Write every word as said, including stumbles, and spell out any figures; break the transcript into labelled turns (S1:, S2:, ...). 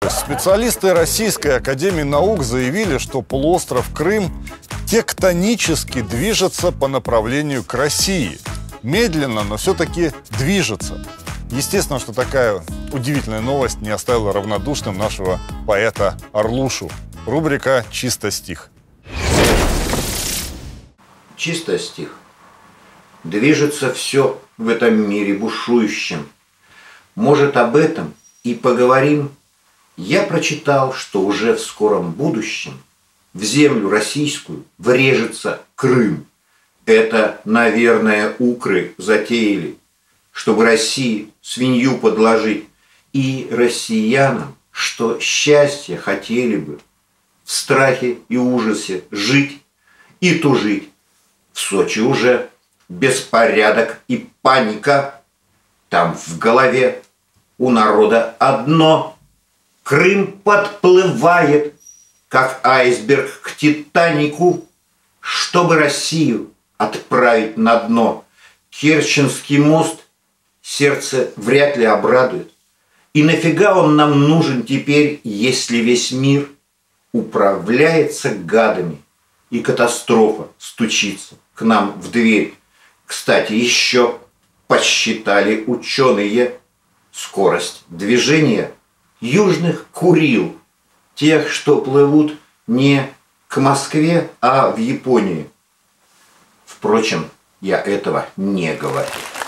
S1: Специалисты Российской академии наук заявили, что полуостров Крым тектонически движется по направлению к России. Медленно, но все-таки движется. Естественно, что такая удивительная новость не оставила равнодушным нашего поэта Орлушу. Рубрика «Чисто стих».
S2: Чисто стих. Движется все в этом мире бушующем. Может, об этом и поговорим. Я прочитал, что уже в скором будущем в землю российскую врежется Крым. Это, наверное, укры затеяли, чтобы России свинью подложить. И россиянам, что счастье хотели бы в страхе и ужасе жить и тужить. В Сочи уже беспорядок и паника. Там в голове у народа одно: Крым подплывает, как айсберг к Титанику, чтобы Россию отправить на дно. Керченский мост сердце вряд ли обрадует. И нафига он нам нужен теперь, если весь мир управляется гадами, и катастрофа стучится к нам в дверь? Кстати, еще посчитали ученые скорость движения южных Курил, тех, что плывут не к Москве, а в Японию. Впрочем, я этого не говорю.